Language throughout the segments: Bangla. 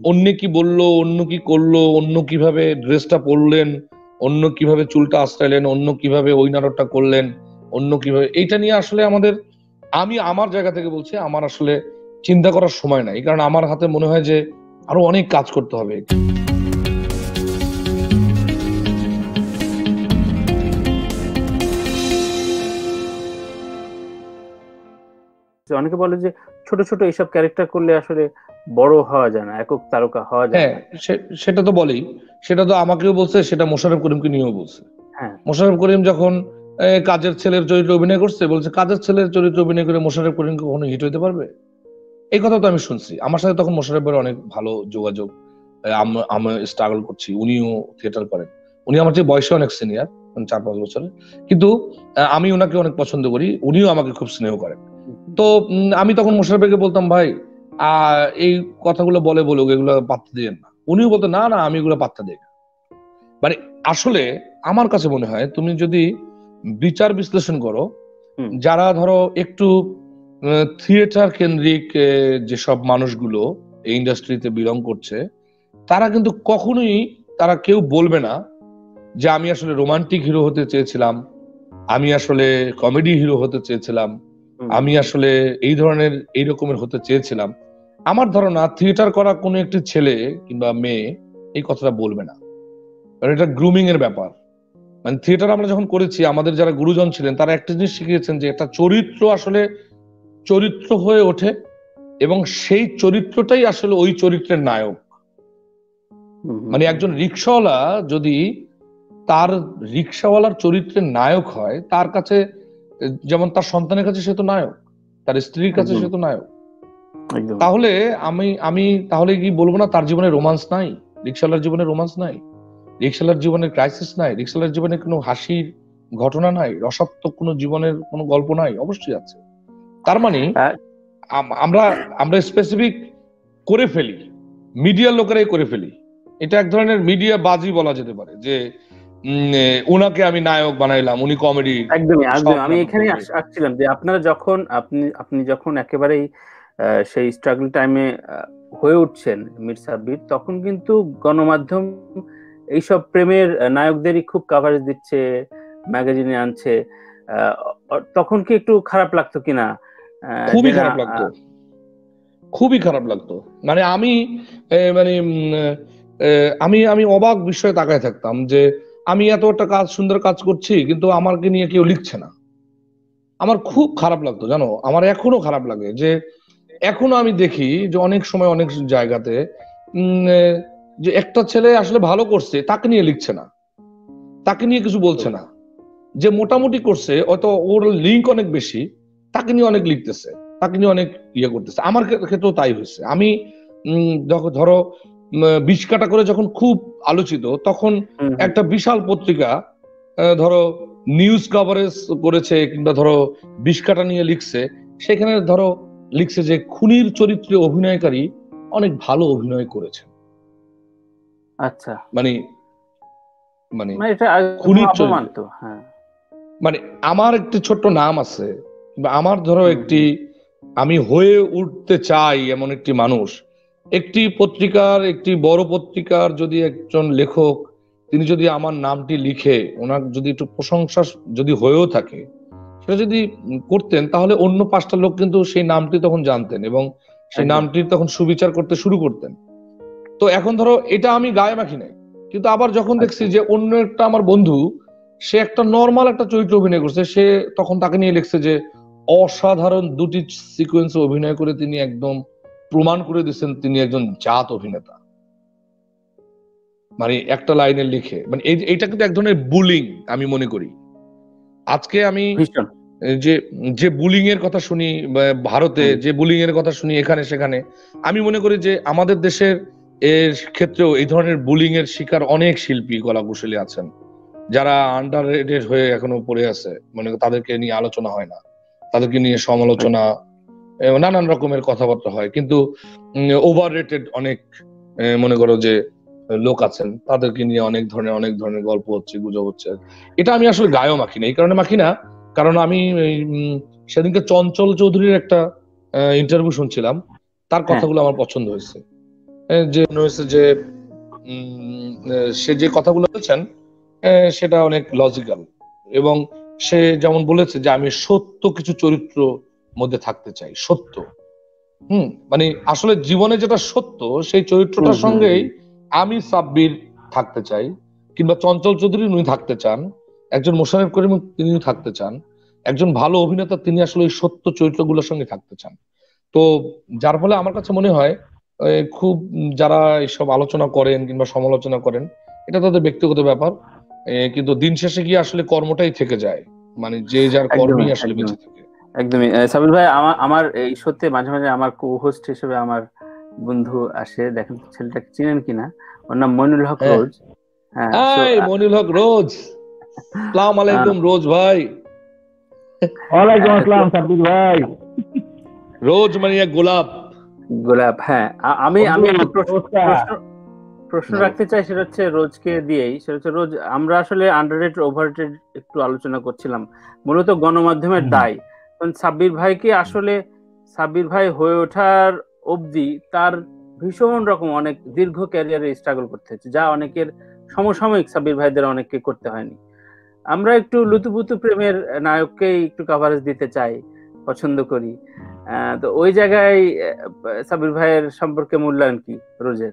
অন্য কি বললো, অন্য কি করলো, অন্য কিভাবে ড্রেসটা পরলেন, অন্য কিভাবে চুলটা আঁচড়ালেন, অন্য কিভাবে ওই নাটকটা করলেন, অন্য কিভাবে, এইটা নিয়ে আসলে আমি আমার জায়গা থেকে বলছি, আমার আসলে চিন্তা করার সময় নাই, কারণ আমার হাতে মনে হয় যে আরো অনেক কাজ করতে হবে। অনেকে বলে যে ছোট ছোট এইসব ক্যারেক্টার করলে আসলে বড় হওয়া যায় না, একক তারকা হওয়া যায় হ্যাঁ, না। সেটা তো বলেই, সেটা তো আমাকেও বলছে, সেটা মোশাররফ করিমকে নিয়েও বলছে। হ্যাঁ, মোশাররফ করিম যখন কাজের ছেলের চরিত্রে অভিনয় করছে, বলছে কাজের ছেলের চরিত্রে অভিনয় করে মোশাররফ করিম কখনো হিট হইতে পারবে? এই কথা তো আমি শুনছি। আমার সাথে তখন মোশাররফের অনেক ভালো যোগাযোগ, আমি স্ট্রাগল করছি, উনিও থিয়েটার করেন, উনি আমার চেয়ে বয়সে অনেক সিনিয়র, 4-5 বছরের, কিন্তু আমি ওনাকে অনেক পছন্দ করি, উনিও আমাকে খুব স্নেহ করেন। তো আমি তখন মোশাররফকে বলতাম, ভাই এই কথাগুলো বলুক, এগুলো পাত্তা দিয়েন না। উনিও বলতো, না না, আমি এগুলো পাত্তা দিই না। মানে আসলে আমার কাছে মনে হয়, তুমি যদি বিচার বিশ্লেষণ করো, যারা ধরো একটু থিয়েটার কেন্দ্রিক যেসব মানুষগুলো এই ইন্ডাস্ট্রিতে বিলং করছে, তারা কিন্তু কখনোই, তারা কেউ বলবে না যে আমি আসলে রোমান্টিক হিরো হতে চেয়েছিলাম, আমি আসলে কমেডি হিরো হতে চেয়েছিলাম, আমি আসলে এই ধরনের এই রকমের হতে চেয়েছিলাম। আমার ধারণা থিয়েটার করা কোনো একটি ছেলে কিংবা মেয়ে এই কথাটা বলবে না, কারণ এটা গ্রুমিং এর ব্যাপার। মানে থিয়েটার আমরা যখন করেছি, আমাদের যারা গুরুজন ছিলেন তারা একটা জিনিস শিখিয়েছেন, যে একটা চরিত্র আসলে চরিত্র হয়ে ওঠে, এবং সেই চরিত্রটাই আসলে ওই চরিত্রের নায়ক। মানে একজন রিক্সাওয়ালা যদি তার রিক্সাওয়ালার চরিত্রের নায়ক হয়, তার কাছে যেমন তার সন্তানের কাছে সে তো নায়ক, তার স্ত্রীর কাছে সে তো নায়ক। তাহলে আমি তাহলে কি বলবো না তার জীবনে রোমান্স নাই? রিক্সাওয়ালার জীবনে রোমান্স নাই, রিক্সাওয়ালার জীবনে ক্রাইসিস নাই, রিক্সাওয়ালার জীবনে কোনো হাসির ঘটনা নাই, রসাত্মক কোনো জীবনের কোনো গল্প নাই? অবশ্যই আছে। তার মানে আমরা আমরা স্পেসিফিক করে ফেলি, মিডিয়ার লোকেরাই করে ফেলি। এটা এক ধরনের মিডিয়া বাজি বলা যেতে পারে, যে উনাকে আমি নায়ক বানাইলাম, উনি কমেডি। একদমই একদমই আমি এখানে আসছিলাম যে আপনারা যখন আপনি যখন একেবারেই সেই স্ট্রাগল টাইমে হয়ে উঠছেন মীর সাব্বির, তখন কিন্তু গণমাধ্যম এইসব প্রেমের নায়কদেরই খুব কাভারেজ দিচ্ছে, ম্যাগাজিনে আনছে। তখন কি একটু খারাপ লাগতো কিনা? খুবই খারাপ লাগতো, খুবই খারাপ লাগতো। মানে আমি মানে আমি অবাক বিষয়ে তাকায় থাকতাম, যে আমি এত একটা কাজ, সুন্দর কাজ করছি, কিন্তু আমাকে নিয়ে কেউ লিখছে না। আমার খুব খারাপ লাগতো, জানো, আমার এখনো খারাপ লাগে, যে এখনো আমি দেখি যে অনেক সময় অনেক জায়গাতে যে একটা ছেলে আসলে ভালো করছে, তাকে নিয়ে লিখছে না, তাকে নিয়ে কিছু বলছে না। যে মোটামুটি করছে, হয়তো ওর লিঙ্ক অনেক বেশি, তাকে নিয়ে অনেক লিখতেছে, তাকে নিয়ে অনেক ইয়ে করতেছে। আমার ক্ষেত্রেও তাই হয়েছে। আমি ধরো 20 কাটা করে যখন খুব আলোচিত, তখন একটা বিশাল পত্রিকা ধরো নিউজ কভারেজ করেছে, কিংবা ধরো 20 কাটা নিয়ে লিখছে, সেখানে ধরো লিখছে যে খুনির চরিত্রে অভিনয়কারী অনেক ভালো অভিনয় করেছে। আচ্ছা, মানে মানে এটা খুনির অপমান তো। হ্যাঁ, মানে আমার একটি ছোট্ট নাম আছে, বা আমার ধরো একটি, আমি হয়ে উঠতে চাই এমন একটি মানুষ, একটি পত্রিকার, একটি বড় পত্রিকার যদি একজন লেখক, তিনি যদি আমার নামটি লিখে, ওনার যদি একটু প্রশংসা যদি হয়েও থাকে, সেটা যদি করতেন, তাহলে অন্য 5টা লোক কিন্তু সেই নামটি তখন জানতেন, এবং সেই নামটির তখন সুবিচার করতে শুরু করতেন। তো এখন ধরো এটা আমি গায়ে মাখি নাই, কিন্তু আবার যখন দেখছি যে অন্য একটা আমার বন্ধু, সে একটা নর্মাল একটা চরিত্র অভিনয় করছে, সে তখন তাকে নিয়ে লিখছে যে অসাধারণ 2টি সিকোয়েন্সে অভিনয় করে তিনি একদম প্রমাণ করে দিচ্ছেন তিনি একজন জাত অভিনেতা। মানে একটা লাইনে লিখে, মানে এইটা কিন্তু এক ধরনের বুলিং আমি মনে করি। আজকে আমি যে যে বুলিং এর কথা শুনি ভারতে, যে বুলিং এর কথা শুনি এখানে সেখানে, আমি মনে করি যে আমাদের দেশের এর ক্ষেত্রেও এই ধরনের বুলিং এর শিকার অনেক শিল্পী কলাকুশলী আছেন, যারা আন্ডার রেটেড হয়ে এখনো পড়ে আছে। মনে করি তাদেরকে নিয়ে আলোচনা হয় না, তাদেরকে নিয়ে সমালোচনা, নানান রকমের কথাবার্তা হয়, কিন্তু ওভার রেটেড অনেক মনে করো যে লোক আছেন, তাদেরকে নিয়ে অনেক ধরনের গল্প হচ্ছে, গুজব হচ্ছে। এটা আমি আসলে গায়েও মাখি না, এই কারণে মাখি না, কারণ আমি সেদিনকে চঞ্চল চৌধুরীর একটা ইন্টারভিউ শুনছিলাম, তার কথাগুলো আমার পছন্দ হয়েছে। যে মনে হয়েছে যে সে যে কথাগুলো বলেছেন সেটা অনেক লজিক্যাল, এবং সে যেমন বলেছে যে আমি সত্য কিছু চরিত্র মধ্যে থাকতে চাই, সত্য। মানে আসলে জীবনে যেটা সত্য সেই চরিত্রটার সঙ্গেই আমি সাব্বির থাকতে চাই, কিংবা চঞ্চল চৌধুরী উনি থাকতে চান, একজন মোশাররফ করিম তিনিও থাকতে চান, একজন ভালো অভিনেতা তিনি আসলে ওই সত্য চরিত্রগুলোর সঙ্গে থাকতে চান। তো যার ফলে আমার কাছে মনে হয় খুব যারা এইসব আলোচনা করেন কিংবা সমালোচনা করেন এটা তাদের ব্যক্তিগত ব্যাপার, কিন্তু দিন শেষে গিয়ে আসলে কর্মটাই থেকে যায়, মানে যে যার কর্মই আসলে বেঁচে থাকে। একদমই সাবির ভাই, আমার এই সত্যি মাঝে মাঝে আমার কো-হোস্ট হিসেবে আমার বন্ধু আসে, দেখেন ছেলেটাকে চিনেন কিনা, ওর নাম মইনুল হক রোজ। হ্যাঁ, মইনুল হক রোজ, আসসালামু আলাইকুম রোজ ভাই। ওয়ালাইকুম আসসালাম সাব্বির ভাই। রোজ মানে এক গোলাপ। হ্যাঁ, আমি একটা প্রশ্ন রাখতে চাই, সেটা হচ্ছে রোজকে দিয়েই। সেটা হচ্ছে রোজ, আমরা আসলে আন্ডাররেটেড ওভাররেটেড একটু আলোচনা করছিলাম, মূলত গণমাধ্যমের দায়। কারণ সাব্বির ভাইকে আসলে সাব্বির ভাই হয়ে ওঠার অবধি তার ভীষণ রকম অনেক দীর্ঘ ক্যারিয়ারে স্ট্রাগল করতে হচ্ছে, যা অনেকের সমসাময়িক সাব্বির ভাইদের অনেককে করতে হয়নি। আমরা একটু লুতুপুতু প্রেমের নায়ককেই একটু কভারেজ দিতে চাই, পছন্দ করি। তো ওই জায়গায় সাব্বির ভাইয়ের সম্পর্কে মূল্যায়ন কি রোজের?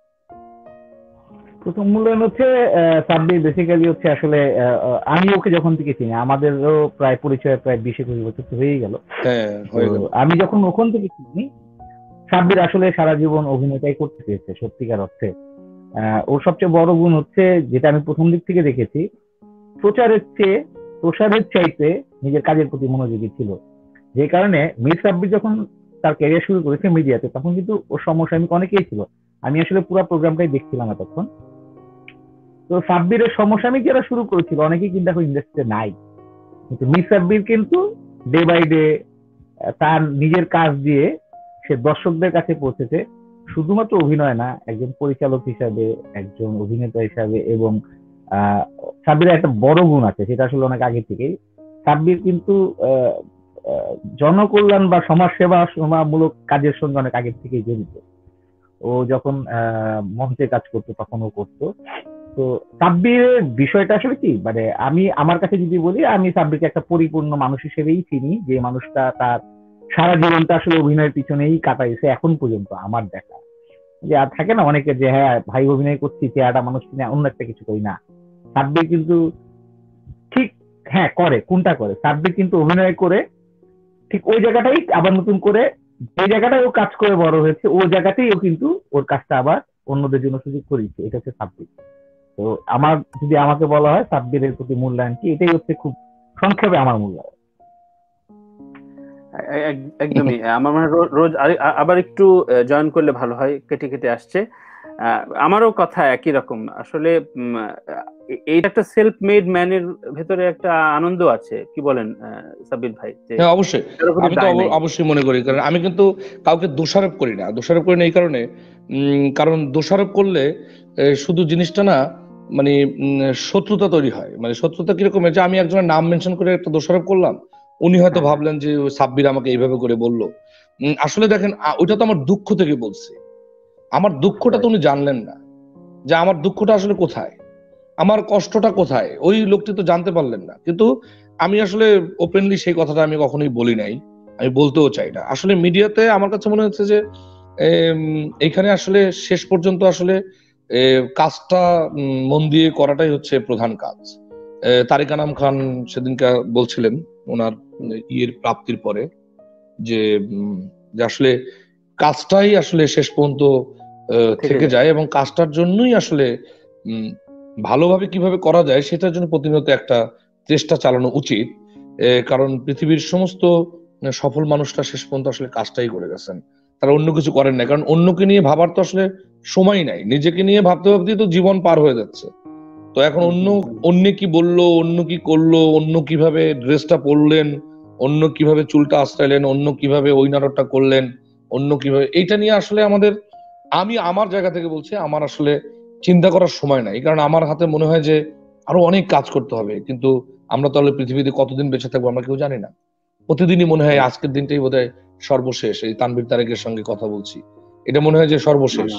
প্রথম মূল্যায়ন হচ্ছে সাব্বির বেসিক্যালি হচ্ছে আসলে আমি ওকে যখন থেকে চিনি, আমাদেরও প্রায় পরিচয় প্রায় 20-21 বছর তো হয়েই গেল। আমি যখন ওখান থেকে চিনি, সাব্বির আসলে সারা জীবন অভিনয়টাই করতে চেয়েছে সত্যিকার অর্থে। ওর সবচেয়ে বড় গুণ হচ্ছে, যেটা আমি প্রথম দিক থেকে দেখেছি, প্রসারের চাইতে নিজের কাজের প্রতি মনোযোগী ছিল। যে কারণে মীর সাব্বির যখন তার ক্যারিয়ার শুরু করেছে মিডিয়াতে, তখন কিন্তু ওর সমসাময়িক অনেকেই ছিল। আমি আসলে পুরো প্রোগ্রামটাই দেখছিলাম এতক্ষণ। তো সাব্বিরের সমসাময়িক যারা শুরু করেছিল অনেকেই কিন্তু এখন ইন্ডাস্ট্রিতে নাই, কিন্তু মীর সাব্বির কিন্তু ডে বাই ডে তার নিজের কাজ দিয়ে সে দর্শকদের কাছে পৌঁছেছে। শুধুমাত্র অভিনয় না, একজন পরিচালক হিসাবে, একজন অভিনেতা হিসাবে। এবং সাব্বিরের একটা বড় গুণ আছে, সেটা আসলে অনেক আগে থেকেই। সাব্বির কিন্তু জনকল্যাণ বা সমাজসেবামূলক কাজের সঙ্গে অনেক আগে থেকেই জড়িত। ও যখন মঞ্চে কাজ করতো তখন ও করতো। তো সাব্বিরের বিষয়টা আসলে কি, মানে আমি আমার কাছে যদি বলি, আমি সাব্বিরকে একটা পরিপূর্ণ মানুষ হিসেবেই চিনি, যে মানুষটা তার সারা জীবনটা আসলে অভিনয়ের পিছনেই কাটাইছে এখন পর্যন্ত। আমার দেখা যে আর থাকে না অনেকে যে হ্যাঁ ভাই অভিনয় করছি, চেহারা মানুষ কিনে অন্য একটা কিছু করি না। সাব্বির কিন্তু ঠিক হ্যাঁ করে, কোনটা করে, সাব্বির কিন্তু অভিনয় করে ঠিক ওই জায়গাটাই আবার নতুন করে, যে জায়গাটায় ও কাজ করে বড় হয়েছে ওই জায়গাতেই ও কিন্তু ওর কাজটা আবার অন্যদের জন্য সুযোগ করেছে। এটা হচ্ছে সাব্বির। তো আমার যদি আমাকে বলা হয় সাব্বিরের প্রতি মূল্যায়ন কি, এটাই হচ্ছে খুব সংক্ষেপে আমার মূল্যায়ন। একদমই। আমার মনে হয় রোজ আবার একটু জয়েন করলে ভালো হয়, কেটে কেটে আসছে। আমারও কথা একই রকম। আসলে এইটা একটা সেলফ মেড ম্যানের ভেতরে একটা আনন্দ আছে, কি বলেন সাব্বির ভাই? হ্যাঁ অবশ্যই, আমি তো অবশ্যই মনে করি, কারণ আমি কিন্তু কাউকে দোষারোপ করি না এই কারণে, কারণ দোষারোপ করলে শুধু জিনিসটা না, মানে শত্রুতা তৈরি হয়। মানে শত্রুতা কিরকম, যে আমি একজনের নাম মেনশন করে একটা দোষারোপ করলাম, উনি হয়তো ভাবলেন যে সাব্বির আমাকে এইভাবে করে বললো। আসলে দেখেন, ওইটা তো আমার দুঃখ থেকে বলছে, আমার দুঃখটা তো উনি জানলেন না, যে আমার দুঃখটা আসলে কোথায়, আমার কষ্টটা কোথায়, ওই লোকটি তো জানতে পারলেন না। কিন্তু আমি আসলে ওপেনলি সেই কথাটা আমি কখনোই বলি নাই, আমি বলতেও চাই না। আসলে মিডিয়াতে আমার কাছে মনে হচ্ছে যে এখানে আসলে শেষ পর্যন্ত আসলে কাজটা মন দিয়ে করাটাই হচ্ছে প্রধান কাজ। তারিক আনাম খান সেদিনকে বলছিলেন ওনার ইয়ের প্রাপ্তির পরে, যে আসলে কাজটাই আসলে শেষ পর্যন্ত থেকে যায়, এবং কাজটার জন্যই আসলে ভালোভাবে কিভাবে করা যায় সেটার জন্য প্রতিনিয়ত একটা চেষ্টা চালানো উচিত। কারণ পৃথিবীর সমস্ত সফল মানুষরা শেষ পর্যন্ত আসলে কাজটাই করে গেছেন, তারা অন্য কিছু করেন না। কারণ অন্যকে নিয়ে ভাবার তো আসলে সময় নাই, নিজেকে নিয়ে ভাবতে ভাবতেই তো জীবন পার হয়ে যাচ্ছে। তো এখন অন্য কি বললো, অন্য কি করলো, অন্য কিভাবে ড্রেসটা পরলেন, অন্য কিভাবে চুলটা আঁচড়াইলেন, অন্য কিভাবে ওই নাটকটা করলেন, অন্য কিভাবে, এইটা নিয়ে আসলে আমি আমার জায়গা থেকে বলছি, আমার আসলে চিন্তা করার সময় নাই। কারণ আমার হাতে মনে হয় যে আরো অনেক কাজ করতে হবে, কিন্তু আমরা তাহলে পৃথিবীতে কতদিন বেঁচে থাকবো আমরা কেউ জানি না। প্রতিদিনই মনে হয় আজকের দিনটাই বোধহয় সর্বশেষ। এই তানভীর তারেকের সঙ্গে কথা বলছি, এটা মনে হয় যে সর্বশেষ।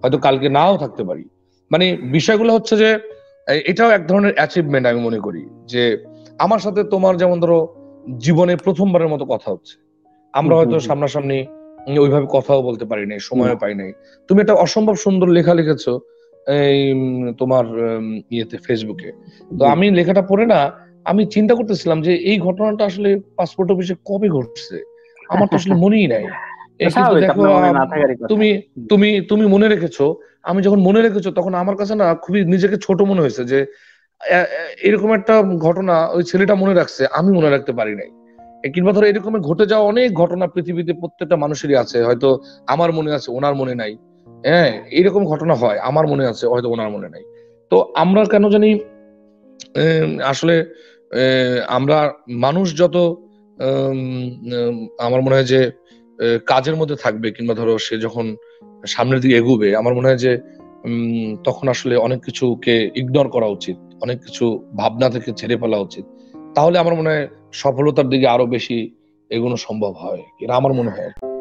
হয়তো কালকে নাও থাকতে পারি। মানে বিষয়গুলো হচ্ছে যে এটাও এক ধরনের অ্যাচিভমেন্ট আমি মনে করি, যে আমার সাথে তোমার যেমন ধরো জীবনে প্রথমবারের মতো কথা হচ্ছে, আমরা হয়তো সামনাসামনি ওইভাবে কথাও বলতে পারি নাই, সময়ও পাই নাই। তুমি একটা অসম্ভব সুন্দর লেখা লিখেছো এই তোমার ইয়েতে, ফেসবুকে। তো আমি লেখাটা পড়ে না, আমি চিন্তা করতেছিলাম যে এই ঘটনাটা আসলে পাসপোর্ট অফিসে কবে ঘটছে, আমার তো আসলে মনেই নাই। কিন্তু দেখো তুমি তুমি তুমি মনে রেখেছো। আমি যখন মনে রেখেছো তখন আমার কাছে না খুবই নিজেকে ছোট মনে হয়েছে, যে এরকম একটা ঘটনা ওই ছেলেটা মনে রাখছে, আমি মনে রাখতে পারি নাই। কিংবা ধরো এরকম ঘটে যাওয়া অনেক ঘটনা পৃথিবীতে প্রত্যেকটা মানুষেরই আছে, হয়তো আমার মনে আছে ওনার মনে নাই। হ্যাঁ, এরকম ঘটনা হয়, আমার মনে আছে হয়তো ওনার মনে নাই। তো আমরা কেন জানি আসলে আমরা মানুষ যত আমার মনে হয় যে কাজের মধ্যে থাকবে, কিংবা ধরো সে যখন সামনের দিকে এগোবে, আমার মনে হয় যে তখন আসলে অনেক কিছুকে ইগনোর করা উচিত, অনেক কিছু ভাবনা থেকে ছেড়ে ফেলা উচিত। তাহলে আমার মনে হয় সফলতার দিকে আরো বেশি এগোনো সম্ভব হয়, এটা আমার মনে হয়।